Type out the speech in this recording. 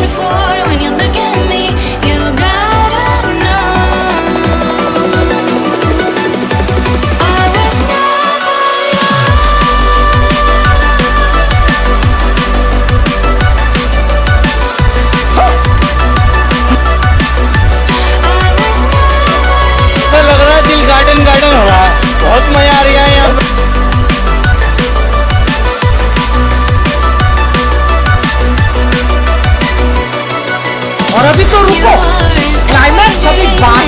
Garden हो रहा है, बहुत मजा आ रही है यहाँ। और अभी तो रुको, क्लाइमैक्स अभी